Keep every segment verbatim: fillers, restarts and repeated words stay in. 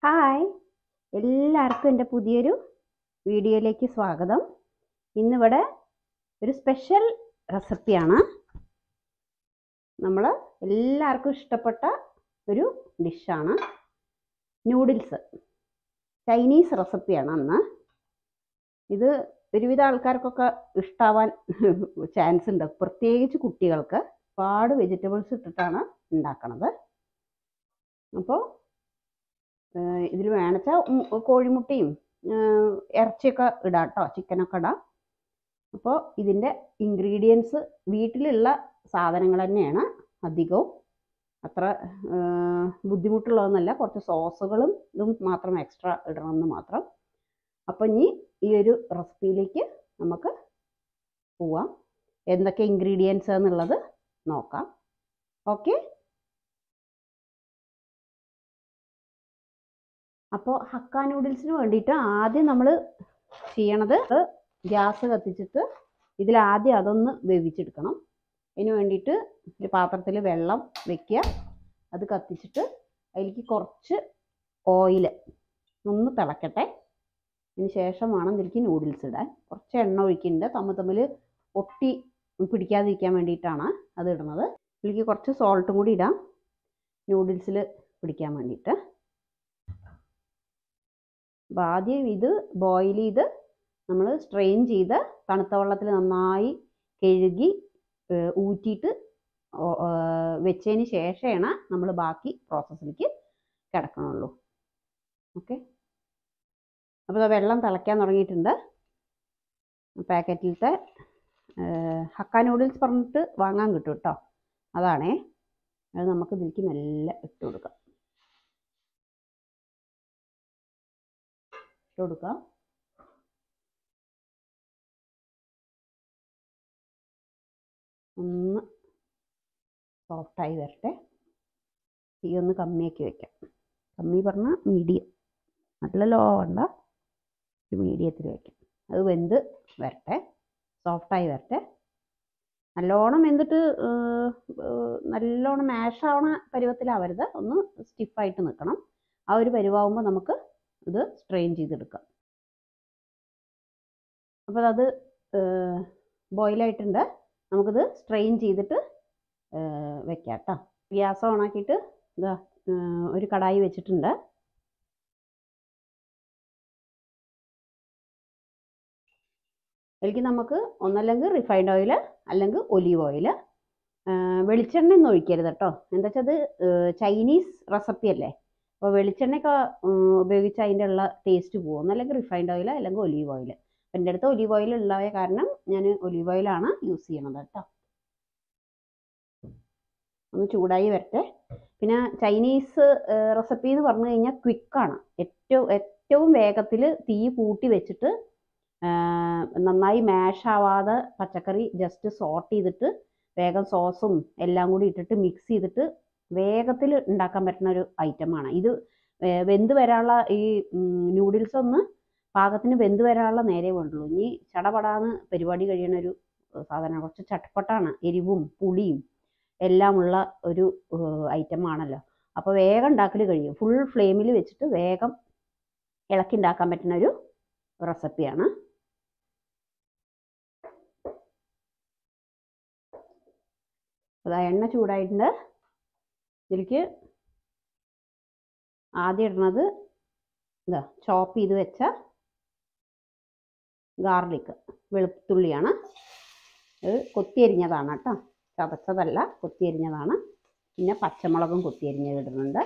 Hi, എല്ലാവർക്കും എൻ്റെ പുതിയൊരു വീഡിയോയിലേക്ക് സ്വാഗതം. ഇന്നിവിടെ ഒരു സ്പെഷ്യൽ റെസിപ്പിയാണ്. നമ്മൾ എല്ലാവർക്കും ഇഷ്ടപ്പെട്ട ഒരു ഡിഷാണ് നൂഡിൽസ്. ചൈനീസ് റെസിപ്പിയാണ് അന്ന്. ഇത് ഒരുവിധ ആൾക്കാർക്കൊക്കെ ഇഷ്ടാവാൻ ചാൻസ് ഉണ്ട്, പ്രത്യേകിച്ച് കുട്ടികൾക്ക്. ഒരുപാട് വെജിറ്റബിൾസ് ഇട്ടിട്ടാണ് ഉണ്ടാക്കണത്. അപ്പോൾ ഇതിൽ വേണമെച്ചാൽ കോഴിമുട്ടയും ഇറച്ചിയൊക്കെ ഇടാം കേട്ടോ, ചിക്കനൊക്കെ ഇടാം. അപ്പോൾ ഇതിൻ്റെ ഇൻഗ്രീഡിയൻസ് വീട്ടിലുള്ള സാധനങ്ങൾ തന്നെയാണ് അധികവും. അത്ര ബുദ്ധിമുട്ടുള്ളതൊന്നുമല്ല. കുറച്ച് സോസുകളും ഇതും മാത്രം എക്സ്ട്രാ ഇടണമെന്ന് മാത്രം. അപ്പോൾ ഇനി ഈ ഒരു റെസിപ്പിയിലേക്ക് നമുക്ക് പോവാം. എന്തൊക്കെ ഇൻഗ്രീഡിയൻസ് എന്നുള്ളത് നോക്കാം. ഓക്കെ. അപ്പോൾ ഹക്ക നൂഡിൽസിന് വേണ്ടിയിട്ട് ആദ്യം നമ്മൾ ചെയ്യണത്, ഗ്യാസ് കത്തിച്ചിട്ട് ഇതിലാദ്യം അതൊന്ന് വേവിച്ചെടുക്കണം. അതിന് വേണ്ടിയിട്ട് ഒരു പാത്രത്തിൽ വെള്ളം വെക്കുക. അത് കത്തിച്ചിട്ട് അതിലേക്ക് കുറച്ച് ഓയിൽ ഒന്ന് തിളക്കട്ടെ. അതിന് ശേഷം വേണം ഇതിലേക്ക് നൂഡിൽസ് ഇടാൻ. കുറച്ച് എണ്ണ ഒഴിക്കുന്നുണ്ട്, തമ്മിൽ തമ്മിൽ ഒട്ടി പിടിക്കാതിരിക്കാൻ വേണ്ടിയിട്ടാണ് അത് ഇടുന്നത്. ഇതിലേക്ക് കുറച്ച് സോൾട്ടും കൂടി ഇടാം, നൂഡിൽസിൽ പിടിക്കാൻ വേണ്ടിയിട്ട്. അപ്പോൾ ആദ്യം ഇത് ബോയിൽ ചെയ്ത് നമ്മൾ സ്ട്രെയിൻ ചെയ്ത് തണുത്ത വെള്ളത്തിൽ നന്നായി കഴുകി ഊറ്റിയിട്ട് വെച്ചതിന് ശേഷമാണ് നമ്മൾ ബാക്കി പ്രോസസ്സിലേക്ക് കിടക്കണുള്ളൂ. ഓക്കെ. അപ്പോൾ വെള്ളം തിളയ്ക്കാൻ തുടങ്ങിയിട്ടുണ്ട്. പാക്കറ്റിലത്തെ ഹക്ക നൂഡിൽസ് പറഞ്ഞിട്ട് വാങ്ങാൻ കിട്ടും കേട്ടോ, അതാണേ. അത് നമുക്ക് ഇതിലേക്ക് മെല്ലെ ഇട്ട് കൊടുക്കാം. ഇട്ട് കൊടുക്കാം. ഒന്ന് സോഫ്റ്റായി വരട്ടെ. തീ ഒന്ന് കമ്മിയാക്കി വയ്ക്കാം. കമ്മി പറഞ്ഞാൽ മീഡിയം, നല്ല ലോ വേണ്ട, ഒരു മീഡിയത്തിൽ വയ്ക്കാം. അത് വെന്ത് വരട്ടെ, സോഫ്റ്റായി വരട്ടെ. നല്ലോണം വെന്തിട്ട് നല്ലോണം മാഷാവണ പരുവത്തിലാവരുത്, ഒന്ന് സ്റ്റിഫായിട്ട് നിൽക്കണം. ആ ഒരു പരുവാകുമ്പോൾ നമുക്ക് ഇത് സ്ട്രെയിൻ ചെയ്തെടുക്കാം. അപ്പോൾ അത് ബോയിലായിട്ടുണ്ട്. നമുക്കിത് സ്ട്രെയിൻ ചെയ്തിട്ട് വെക്കാം കേട്ടോ. ഗ്യാസ് ഓണാക്കിയിട്ട് ഇതാ ഒരു കടായി വെച്ചിട്ടുണ്ട്. അതിലേക്ക് നമുക്ക് ഒന്നല്ലെങ്കിൽ റിഫൈൻഡ് ഓയിൽ അല്ലെങ്കിൽ ഒലീവ് ഓയിൽ. വെളിച്ചെണ്ണ ഒന്നും ഒഴിക്കരുത് കേട്ടോ. എന്താ വെച്ചാൽ അത് ചൈനീസ് റെസിപ്പി അല്ലേ. അപ്പോൾ വെളിച്ചെണ്ണയൊക്കെ ഉപയോഗിച്ച് അതിൻ്റെ ഉള്ള ടേസ്റ്റ് പോകും. ഒന്നല്ലെങ്കിൽ റിഫൈൻഡ് ഓയിൽ അല്ലെങ്കിൽ ഒലീവ് ഓയിൽ. അപ്പം എൻ്റെ അടുത്ത് ഒലീവ് ഓയിൽ ഉള്ളതായ കാരണം ഞാൻ ഒലീവ് ഓയിലാണ് യൂസ് ചെയ്യണത് കേട്ടോ. ഒന്ന് ചൂടായി വരട്ടെ. പിന്നെ ചൈനീസ് റെസിപ്പി എന്ന് പറഞ്ഞു കഴിഞ്ഞാൽ ക്വിക്കാണ്. ഏറ്റവും ഏറ്റവും വേഗത്തിൽ തീ കൂട്ടി വെച്ചിട്ട് നന്നായി മാഷ് ആവാതെ പച്ചക്കറി ജസ്റ്റ് സോട്ട് ചെയ്തിട്ട് വേഗം സോസും എല്ലാം കൂടി ഇട്ടിട്ട് മിക്സ് ചെയ്തിട്ട് വേഗത്തിൽ ഉണ്ടാക്കാൻ പറ്റുന്ന ഒരു ഐറ്റമാണ് ഇത്. വെന്ത് വരാനുള്ള ഈ നൂഡിൽസ് ഒന്ന് പാകത്തിന് വെന്ത് വരാനുള്ള നേരെ വേണ്ടുള്ളൂ. ഇനി ചടപടാന്ന് പരിപാടി കഴിയണ ഒരു സാധനമാണ്. കുറച്ച് ചട്ടപ്പട്ടാണ്, എരിവും പുളിയും എല്ലാം ഉള്ള ഒരു ഐറ്റമാണല്ലോ. അപ്പോൾ വേഗം ഉണ്ടാക്കൽ കഴിയും. ഫുൾ ഫ്ലെയിമിൽ വെച്ചിട്ട് വേഗം ഇളക്കി ഉണ്ടാക്കാൻ പറ്റുന്ന ഒരു റെസിപ്പിയാണ്. അതാ എണ്ണ ചൂടായിട്ടുണ്ട്. ഇതിലേക്ക് ആദ്യം ഇടുന്നത് ഇതാ ചോപ്പ് ചെയ്ത് വെച്ച ഗാർലിക്, വെളുത്തുള്ളിയാണ്. ഇത് കൊത്തിയരിഞ്ഞതാണ് കേട്ടോ, ചതച്ചതല്ല, കൊത്തിയരിഞ്ഞതാണ്. പിന്നെ പച്ചമുളകും കൊത്തിയരിഞ്ഞത് ഇടുന്നുണ്ട്.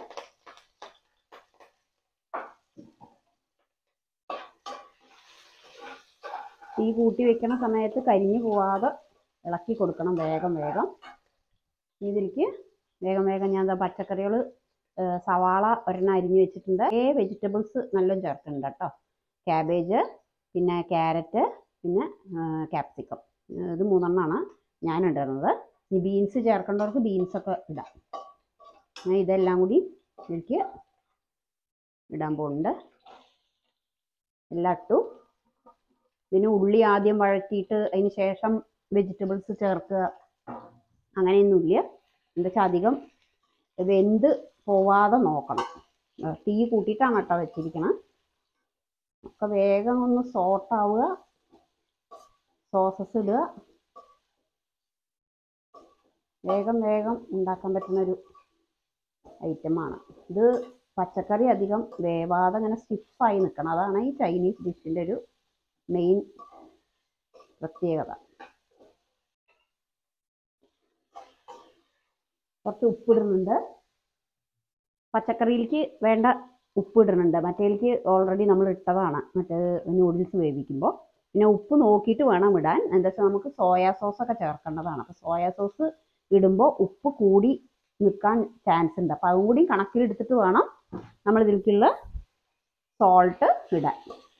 തീ കൂട്ടി വെക്കണ സമയത്ത് കരിഞ്ഞു പോവാതെ ഇളക്കി കൊടുക്കണം വേഗം വേഗം. ഇതിലേക്ക് വേഗം വേഗം ഞാൻ പച്ചക്കറികൾ സവാള ഒരെണ്ണം അരിഞ്ഞു വെച്ചിട്ടുണ്ട്. ഏ വെജിറ്റബിൾസ് നല്ലോണം ചേർക്കുന്നുണ്ട് കേട്ടോ. ക്യാബേജ്, പിന്നെ ക്യാരറ്റ്, പിന്നെ ക്യാപ്സിക്കം. ഇത് മൂന്നെണ്ണമാണ് ഞാൻ ഇടുന്നത്. ഇനി ബീൻസ് ചേർക്കേണ്ടവർക്ക് ബീൻസൊക്കെ ഇടാം. ഞാൻ ഇതെല്ലാം കൂടി എനിക്ക് ഇടാൻ പോകുന്നുണ്ട്. എല്ലാം ഇട്ടു. ഇതിന് ഉള്ളി ആദ്യം വഴറ്റിയിട്ട് അതിന് ശേഷം വെജിറ്റബിൾസ് ചേർക്കുക, അങ്ങനെയൊന്നുമില്ല. എന്താ വെച്ചാൽ അധികം വെന്ത് പോവാതെ നോക്കണം. തീ കൂട്ടിയിട്ടാണ് കേട്ടോ വെച്ചിരിക്കണം. ഒക്കെ വേഗം ഒന്ന് സോട്ടാവുക. സോസസ് ഇടുക. വേഗം വേഗം ഉണ്ടാക്കാൻ പറ്റുന്നൊരു ഐറ്റമാണ് ഇത്. പച്ചക്കറി അധികം വേവാതെ അങ്ങനെ സ്റ്റിഫായി നിൽക്കണം. അതാണ് ഈ ചൈനീസ് ഡിഷിൻ്റെ ഒരു മെയിൻ പ്രത്യേകത. കുറച്ച് ഉപ്പിടുന്നുണ്ട്. പച്ചക്കറിയിലേക്ക് വേണ്ട ഉപ്പ് ഇടുന്നുണ്ട്. മറ്റേലേക്ക് ഓൾറെഡി നമ്മൾ ഇട്ടതാണ്, മറ്റേ നൂഡിൽസ് വേവിക്കുമ്പോൾ. പിന്നെ ഉപ്പ് നോക്കിയിട്ട് വേണം ഇടാൻ. എന്താ വെച്ചാൽ നമുക്ക് സോയാ സോസൊക്കെ ചേർക്കേണ്ടതാണ്. അപ്പോൾ സോയാ സോസ് ഇടുമ്പോൾ ഉപ്പ് കൂടി നിൽക്കാൻ ചാൻസ് ഉണ്ട്. അപ്പോൾ അതും കൂടി കണക്കിലെടുത്തിട്ട് വേണം നമ്മൾ ഇതിലേക്കുള്ള സോൾട്ട് ഇടാൻ.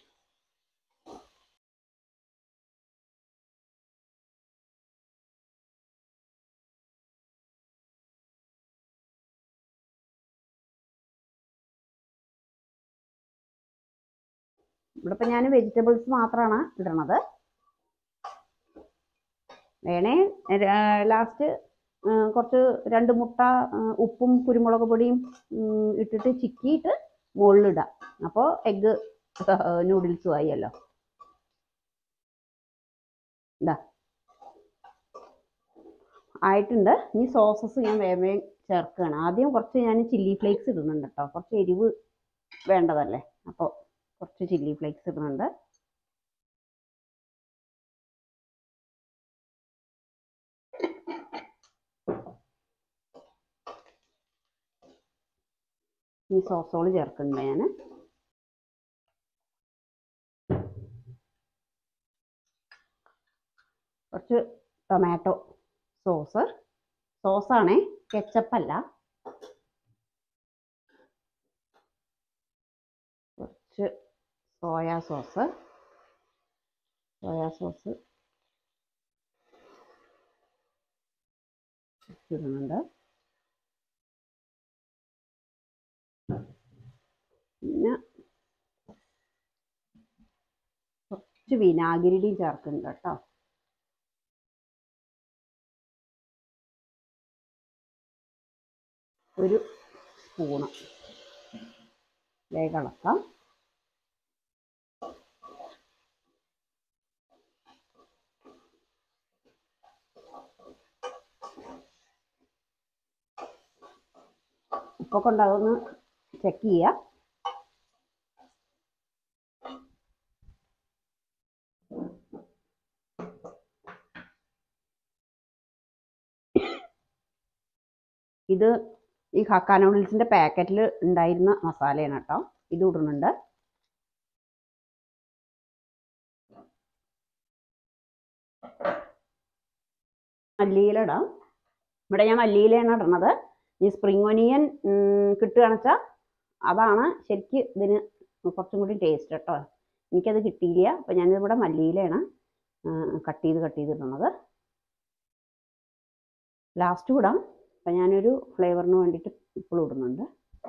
ഇവിടെ ഇപ്പം ഞാൻ വെജിറ്റബിൾസ് മാത്രമാണ് ഇടണത്. വേണേ ലാസ്റ്റ് കുറച്ച് രണ്ട് മുട്ട ഉപ്പും കുരുമുളക് പൊടിയും ഇട്ടിട്ട് ചിക്കിയിട്ട് മുകളിലിടാം. അപ്പോൾ എഗ്ഗ് നൂഡിൽസും ആയല്ലോ. ഇതാ ആയിട്ടുണ്ട്. ഇനി സോസസ് ഞാൻ വേഗം ചേർക്കുകയാണ്. ആദ്യം കുറച്ച് ഞാൻ ചില്ലി ഫ്ലേക്സ് ഇടുന്നുണ്ട് കേട്ടോ. കുറച്ച് എരിവ് വേണ്ടതല്ലേ, അപ്പോൾ കുറച്ച് ചില്ലി ഫ്ലേക്സ് ഇടുന്നുണ്ട്. ഈ സോസോള് ചേർക്കുന്നുണ്ട് ഞാൻ. കുറച്ച് ടൊമാറ്റോ സോസ്. സോസാണേ, കെച്ചപ്പല്ല. കുറച്ച് സോയാ സോസ്. സോയാ സോസ് ഇടുന്നുണ്ട്. പിന്നെ കുറച്ച് വിനാഗിരിയും ചേർക്കുന്നുണ്ട് കേട്ടോ. ഒരു സ്പൂണ് വേഗം ഇളക്കാം. ഉപ്പൊക്കെ ഉണ്ടാകുമെന്ന് ചെക്ക് ചെയ്യുക. ഇത് ഈ ഹക്ക നൂഡിൽസിൻ്റെ പാക്കറ്റിൽ ഉണ്ടായിരുന്ന മസാലയാണ് കേട്ടോ. ഇത് ഇടുന്നുണ്ട്. മല്ലിയില ഇടാം. ഇവിടെ ഞാൻ മല്ലിയിലയാണ് ഇടുന്നത്. ഈ സ്പ്രിംഗ് ഒനിയൻ കിട്ടുകയാണെന്ന് വെച്ചാൽ അതാണ് ശരിക്ക് ഇതിന് കുറച്ചും കൂടി ടേസ്റ്റ് കേട്ടോ. എനിക്കത് കിട്ടിയില്ല. അപ്പോൾ ഞാനിവിടെ മല്ലിയിലയാണ് കട്ട് ചെയ്ത് കട്ട് ചെയ്ത് ഇടുന്നത്. ലാസ്റ്റ് ഇടാം. അപ്പം ഞാനൊരു ഫ്ലേവറിന് വേണ്ടിയിട്ട് ഇപ്പോൾ ഇടുന്നുണ്ട്.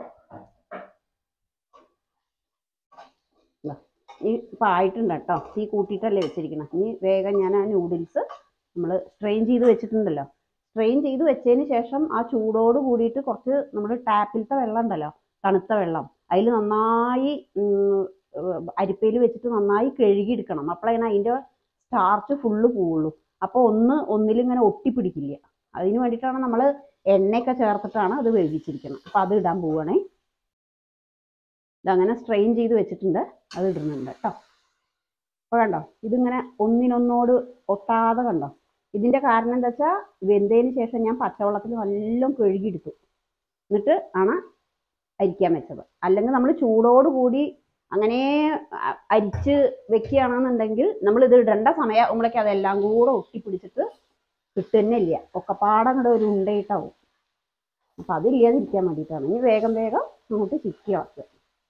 ഈ ഇപ്പം ആയിട്ടുണ്ട് കേട്ടോ. തീ കൂട്ടിയിട്ടല്ലേ വെച്ചിരിക്കണം. ഇനി വേഗം ഞാൻ ആ നൂഡിൽസ് നമ്മൾ സ്ട്രെയിൻ ചെയ്ത് വെച്ചിട്ടുണ്ടല്ലോ, സ്ട്രെയിൻ ചെയ്ത് വെച്ചതിന് ശേഷം ആ ചൂടോട് കൂടിയിട്ട് കുറച്ച് നമ്മൾ ടാപ്പിലത്തെ വെള്ളം ഉണ്ടല്ലോ, തണുത്ത വെള്ളം, അതിൽ നന്നായി അരിപ്പയിൽ വെച്ചിട്ട് നന്നായി കഴുകിയെടുക്കണം. അപ്പോഴാണ് അതിൻ്റെ സ്റ്റാർച്ച് ഫുള്ള് പോവുള്ളൂ. അപ്പോൾ ഒന്ന് ഒന്നിലിങ്ങനെ ഒട്ടിപ്പിടിക്കില്ല. അതിന് വേണ്ടിയിട്ടാണ് നമ്മൾ എണ്ണയൊക്കെ ചേർത്തിട്ടാണ് അത് വേവിച്ചിരിക്കുന്നത്. അപ്പോൾ അത് ഇടാൻ പോവുകയാണേ. ഇതങ്ങനെ സ്ട്രെയിൻ ചെയ്ത് വെച്ചിട്ടുണ്ട്, അത് ഇടുന്നുണ്ട് കേട്ടോ. അപ്പോൾ കണ്ടോ, ഇതിങ്ങനെ ഒന്നിനൊന്നോട് ഒട്ടാതെ കണ്ടോ. ഇതിൻ്റെ കാരണം എന്താ വെച്ചാൽ വെന്തതിന് ശേഷം ഞാൻ പച്ചവെള്ളത്തിൽ നല്ലോണം കഴുകിയെടുത്തു, എന്നിട്ട് ആണ് അരിക്കാൻ വെച്ചത്. അല്ലെങ്കിൽ നമ്മൾ ചൂടോട് കൂടി അങ്ങനെ അരിച്ച് വെക്കുകയാണെന്നുണ്ടെങ്കിൽ നമ്മൾ ഇത് ഇടേണ്ട സമയമാകുമ്പോഴേക്കും അതെല്ലാം കൂടെ ഒട്ടിപ്പിടിച്ചിട്ട് കിട്ടുന്നില്ല, ഒക്കെപ്പാടെ കൂടെ ഒരു ഉണ്ടയിട്ടാവും. അപ്പം അതില്ലാതിരിക്കാൻ വേണ്ടിയിട്ടാണ്. ഇനി വേഗം വേഗം അങ്ങോട്ട് ചിക്കി ഇളക്കുക.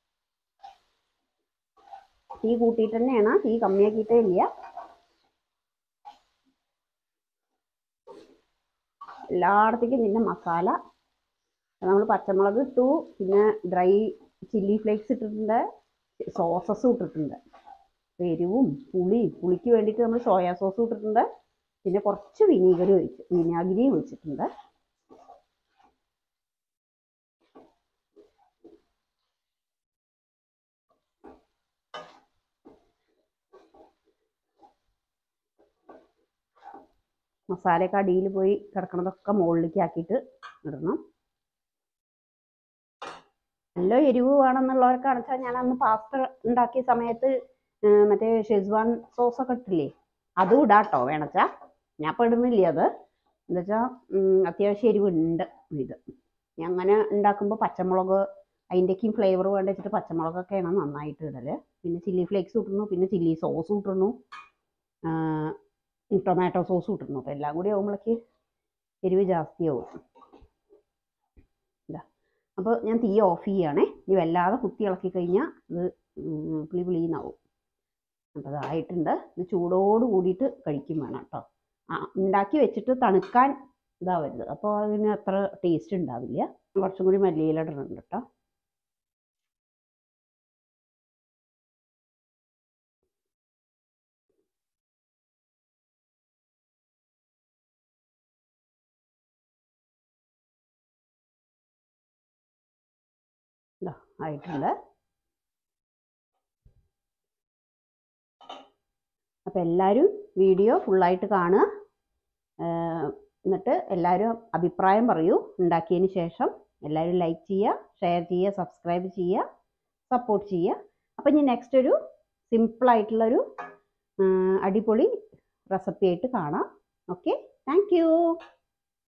തീ കൂട്ടിയിട്ട് തന്നെയാണ്, തീ കമ്മിയാക്കിയിട്ടേ ഇല്ല. എല്ലായിടത്തേക്കും പിന്നെ മസാല നമ്മൾ പച്ചമുളക് ഇട്ടു, പിന്നെ ഡ്രൈ ചില്ലി ഫ്ലേക്സ് ഇട്ടിട്ടുണ്ട്, സോസസും ഇട്ടിട്ടുണ്ട്. എരിവും പുളി പുളിക്ക് വേണ്ടിയിട്ട് നമ്മൾ സോയാ സോസും ഇട്ടിട്ടുണ്ട്. പിന്നെ കുറച്ച് വിനീഗർ ഒഴിച്ച് വിനാഗിരിയും ഒഴിച്ചിട്ടുണ്ട്. മസാലയൊക്കെ അടിയിൽ പോയി കിടക്കണതൊക്കെ മുകളിലേക്ക് ആക്കിയിട്ട് ഇടണം. നല്ല എരിവ് വേണമെന്നുള്ളവർക്കാണെന്ന് വെച്ചാൽ ഞാൻ അന്ന് പാസ്ത ഉണ്ടാക്കിയ സമയത്ത് മറ്റേ ഷെസ്വാൻ സോസൊക്കെ ഇട്ടില്ലേ, അതും ഇടാട്ടോ വേണച്ചാൽ. ഞാൻ ഇപ്പോൾ ഇടുന്നില്ല അത്, എന്താ വെച്ചാൽ അത്യാവശ്യം എരിവുണ്ട് ഇത്. ഞാൻ അങ്ങനെ ഉണ്ടാക്കുമ്പോൾ പച്ചമുളക് അതിൻ്റെയൊക്കെയും ഫ്ലേവർ വേണ്ട വെച്ചിട്ട് പച്ചമുളകൊക്കെയാണ് നന്നായിട്ട് ഇടല്. പിന്നെ ചില്ലി ഫ്ലേക്സ് ഇട്ടുന്നു, പിന്നെ ചില്ലി സോസ് ഇട്ടുന്നു, ടൊമാറ്റോ സോസ് ഇട്ടുന്നു. അപ്പോൾ എല്ലാം കൂടി ആകുമ്പോഴേക്ക് എരിവ് ജാസ്തിയാവും. ഇതാ, അപ്പോൾ ഞാൻ തീ ഓഫ് ചെയ്യുകയാണേ. ഇനി വല്ലാതെ കുത്തി ഇളക്കി കഴിഞ്ഞാൽ ഇത് പുളി പുളിന്നാവും. അപ്പോൾ അതായിട്ടുണ്ട്. ഇത് ചൂടോട് കൂടിയിട്ട് കഴിക്കും വേണം കേട്ടോ. ആ ഉണ്ടാക്കി വെച്ചിട്ട് തണുക്കാൻ ഇതാവരുത്, അപ്പോൾ അതിന് അത്ര ടേസ്റ്റ് ഉണ്ടാവില്ല. കുറച്ചും കൂടി മല്ലിയില ഇടുന്നുണ്ട് കേട്ടോ. ഇതാ ആയിട്ടുണ്ട്. അപ്പോൾ എല്ലാവരും വീഡിയോ ഫുള്ളായിട്ട് കാണുക. എന്നിട്ട് എല്ലാവരും അഭിപ്രായം പറയൂ ഉണ്ടാക്കിയതിന് ശേഷം. എല്ലാവരും ലൈക്ക് ചെയ്യുക, ഷെയർ ചെയ്യുക, സബ്സ്ക്രൈബ് ചെയ്യുക, സപ്പോർട്ട് ചെയ്യുക. അപ്പം ഇനി നെക്സ്റ്റ് ഒരു സിമ്പിളായിട്ടുള്ളൊരു അടിപൊളി റെസിപ്പി ആയിട്ട് കാണാം. Okay, thank U.